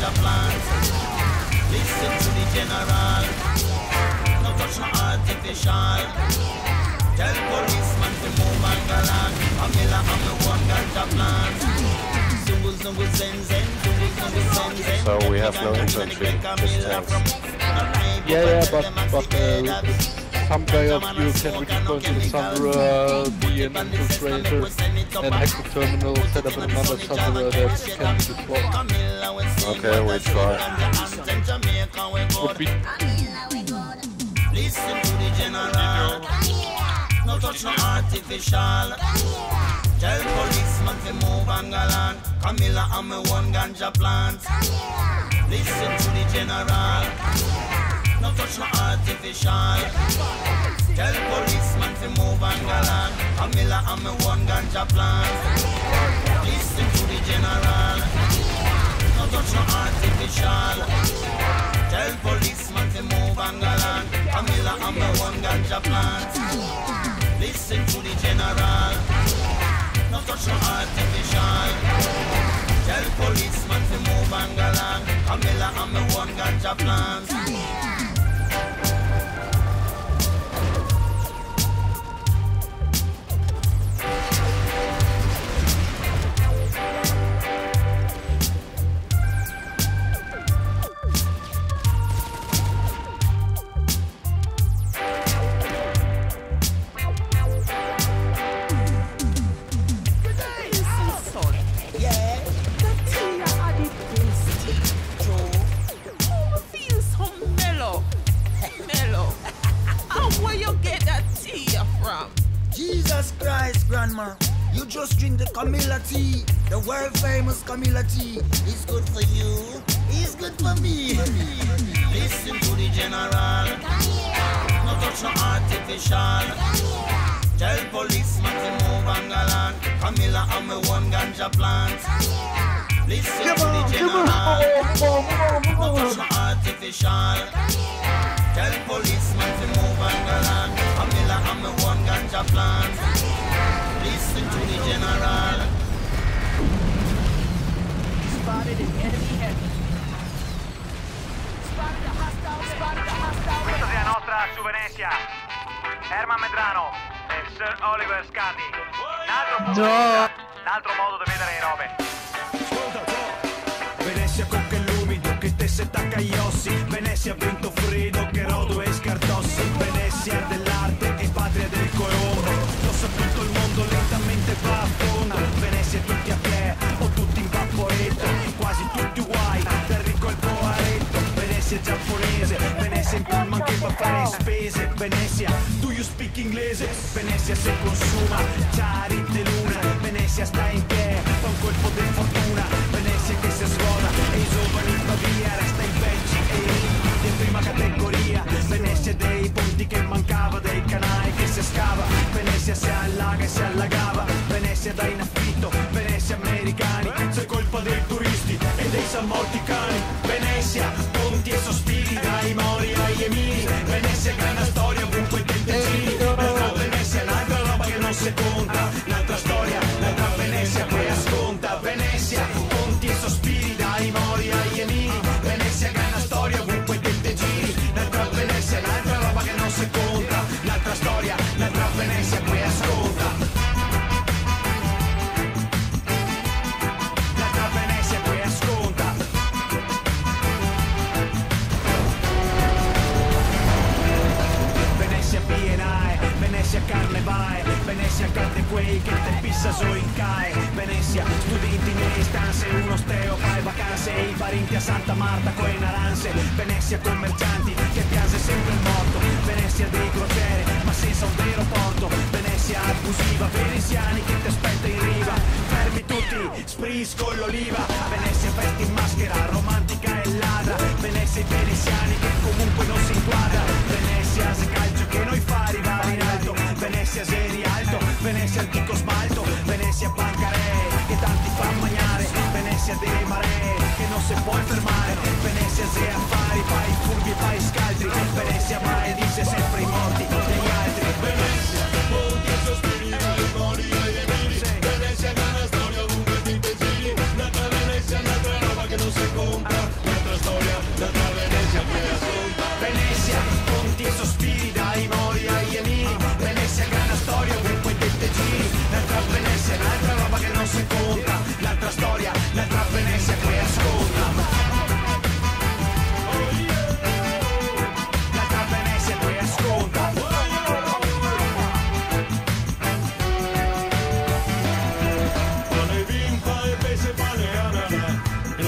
ganja plant. Listen to the general. No touch no artificial. Tell policeman to move and go along. Camilla and me one ganja plant. Zungu zungu zen zen, zungu zungu zen zen. So we have no infantry, just tanks. Yeah, but some guy of you can really go into the Sunderer, be an infiltrator, and hack the terminal, set up another Sunderer that can be deployed. Okay, we try. Would be Listen to the general. No touch no artificial. Tell policeman to move and go on. Camilla and me one ganja plant. Listen to the general. No touch no artificial. Tell policeman to move and go on. Camilla and me one ganja plant. Listen to the general. No touch no artificial. Tell policeman to move and go on. Camilla and me one ganja plant. Listen to the general. No touch no artificial. Tell policeman to move and go along. Camilla and me one ganja plant. Jesus Christ, Grandma, you just drink the Camilla tea, the world famous Camilla tea. It's good for you, it's good for me. Listen to the general, no touch no artificial. Tell policeman to move and go on. Camilla and me one ganja plant. Listen to the general, no touch no artificial. Tell policeman to move and go on. Camilla and me one ganja plant. Listen to the general. Spotted an enemy heavy. Spotted a hostile. Spotted a hostile. Questa è la nostra su Venezia. Herman Medrano e Sir Oliver Scandi. Un altro modo di vedere le robe. Venezia con che l'umido che te se tacca gli ossi. Venezia vento freddo che rodo e scartossi. Venezia dell'arte e patria del colombo. Lo sa tutto il mondo lentamente va a fondo. Venezia tutti a piedi o tutti in vaporetto. Quasi tutti uguali, dal ricco al poveretto. Venezia giapponese, Venezia in pullman che va a fare spese. Venezia, do you speak inglese? Venezia se consuma, Ciari de luna. Venezia sta in piedi, fa un colpo di fortuna. Venezia che si svuota e i giovani in Baviera. Resta in Belgi e in prima categoria. Venezia dei ponti che mancava, dei canali che si scava. Venezia si allaga e si allagava. Venezia da in affitto, Venezia americani. Se colpa dei turisti e dei samorticani. Venezia, ponti e sospiri dai Mori ai Emili. Venezia grande storia ovunque dentro giri. L'altra Venezia, un'altra roba che non si conta. L'altra storia, l'altra Venezia che asconta. Venezia, ponti e sospiri dai Mori ai Emili. Venezia grande storia ovunque dentro giri. L'altra Venezia, un'altra roba che non si conta. L'altra storia, l'altra Venezia che asconta. L'altra Venezia che asconta. Venezia BNI, Venezia Carnevale, Venezia cade quei che te pissa so in CAE. Venezia, studenti nelle stanze, uno steo fai vacanze e i parenti a Santa Marta coi naranze. Venezia commercianti che piange sempre il morto. Venezia dei crociere ma senza un vero porto. Venezia abusiva, veneziani che ti aspetta in riva. Fermi tutti, spritz con l'oliva. Venezia festa in maschera, romantica e ladra. Venezia i veneziani che comunque non si inquadra. Venezia se calcio che noi fa arrivare in alto. Venezia se rialto, Venezia antico smalto. Venezia bancaree che tanti fa mangiare. Venezia delle maree che non si può fermare. Venezia se affari, fai furbi e fai scaltri. Venezia mai dice sempre i morti degli altri. Venezia, ponti e sospiri dai Mori ai Emili. Venezia è una storia ovunque ti giri. Nata Venezia, un'altra roba che non si compra.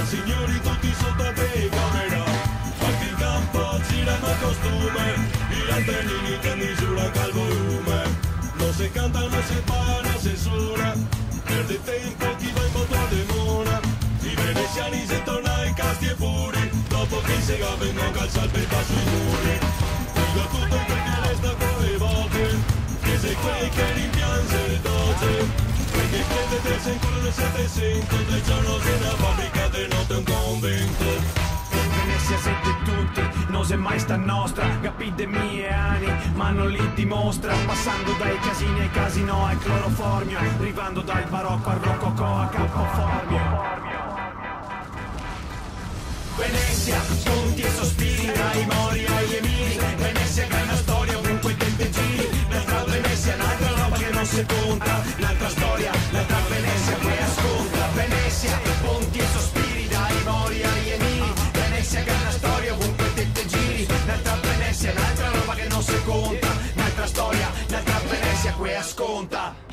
Ora signori tutti sotto a telecamera, anche in campo girano a costume, i lanternini tendi sulla calvolume, non se canta, non se paga, non se suona, perde tempo chi va in moto a demona, i veneziani se tornano ai casti e puri, dopo che si vengono calzare per sui muri, dico tutto quel che resta con le volte, che se quei che rimpiange il doce, perché crede del secolo del 700, del giorno di una fabbrica, del notte un convento. Venezia siete tutti, non se mai sta nostra, capite mie anni, ma non li dimostra, passando dai casini ai casino al cloroformio, arrivando dal barocco al rococò a Campoformio. Venezia, ponti e sospiri, dai mori agli emiri, Venezia che è una storia ovunque te giri, l'altra Venezia, un'altra roba che non si conta, l'altra storia, l'altra Venezia che ascolta, Venezia, ponti e sospiri, dai mori agli emiri, Venezia che è una storia ovunque te giri, l'altra Venezia, un'altra roba che non si conta, l'altra storia, l'altra Venezia che ascolta.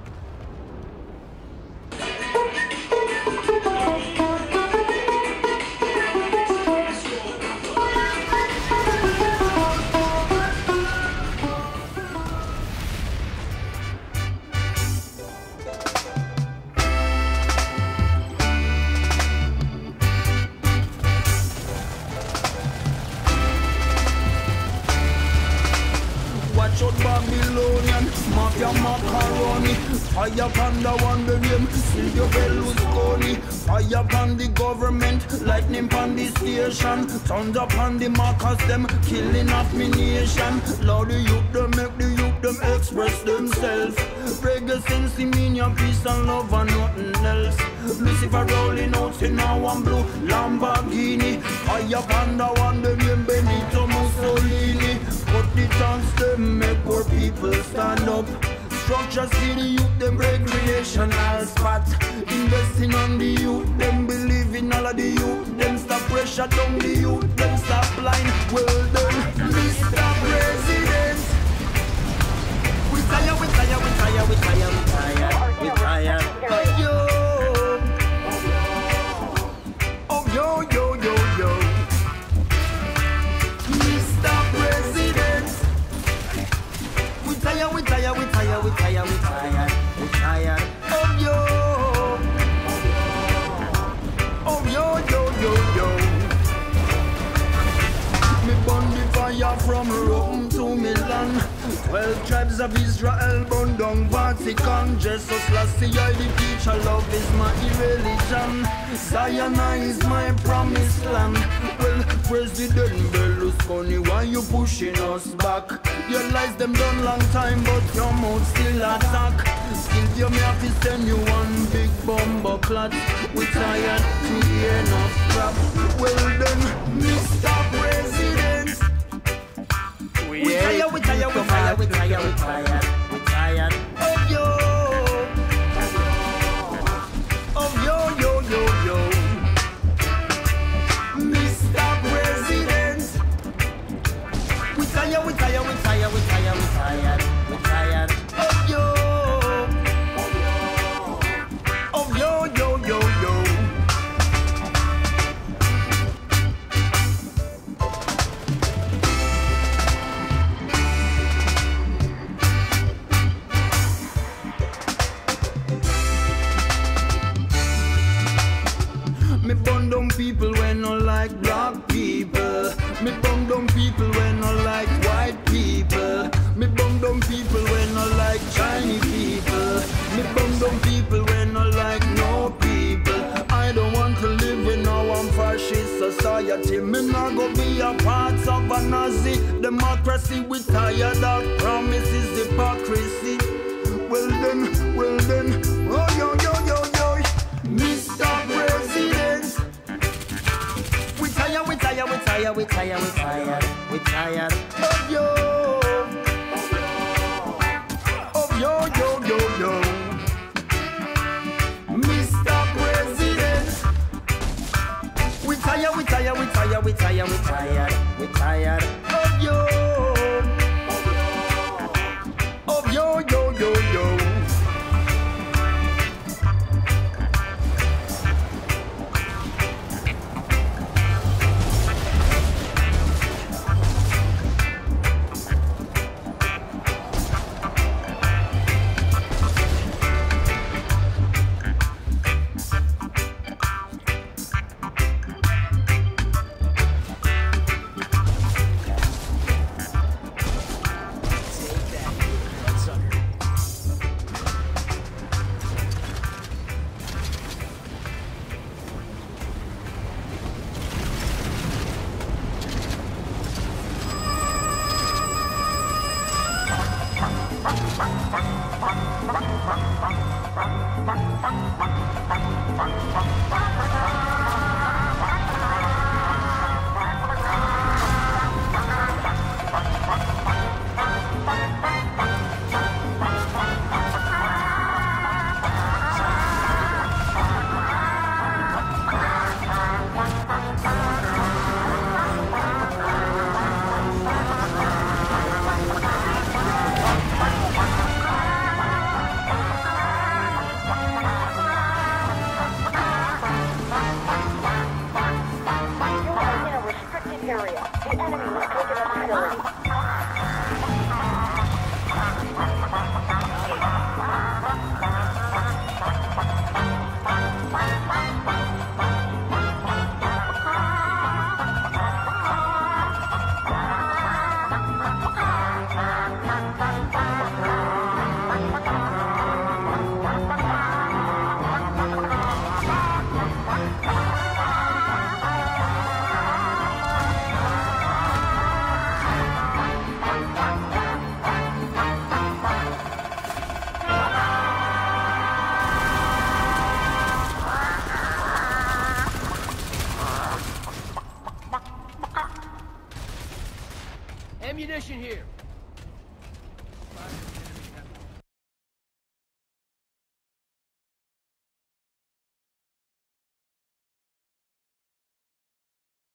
Babylonian, Mafia Macaroni, fire upon the one the name, Silvio Berlusconi, fire upon the government, lightning upon the station, thunder upon the Marcus them, killing off me nation, Lord the youth them make the youth them express themselves, reggae sense mean your peace and love and nothing else, Lucifer rolling out in our one blue Lamborghini, fire upon the one the name Benito Mussolini, but the chance them make poor people stand up. Structure see the youth, them recreational spot. Investing on the youth, them believe in all of the youth. Them stop pressure down the youth, them stop blind. Well done, Mr. President. We tired, we tired, we tired, we tired, we tired, we tired. Oh yo, oh yo, yo, yo, yo. Mr. President. We tired, we tired, we tired, we tired, we tired, we tired. Oh yo, oh yo, yo, yo, yo. Me burn the fire from Rome to Milan. 12 tribes of Israel burn down Vatican. Jesus Lassie, I the teacher, love is my religion. Zion is my promised land. Well, President Berlusconi, why you pushing us back? Your lies them done long time, but your mouth still attack. Still you me have to send you one big bomber clot. We tired to hear enough crap. Well done, Mr. President. We tired, we tired, we tired, we tired, we tired, we tired. Oh yo, oh yo, yo, yo, yo. Mr. President. We tired, we tired, we tired, we tired, we tired, we tired. Oh yo, oh yo, yo, yo, yo. Me burn down people when I like black people. Me burn down people when I like white people. Me burn down people when I like Chinese people. Me burn down people when I like no people. I don't want to live in no one fascist society. Me not go be a part of a Nazi democracy. We tired of promises, hypocrisy. Well then, oh yo yo yo yo, Mr. President. We tired, we tired, we tired, we tired, we tired, we tired. Oh yo, oh yo yo yo yo, Mr. President. We tired, we tired, we tired, we tired, we tired, we tired. Oh yo, oh yo yo yo yo. Ammunition here.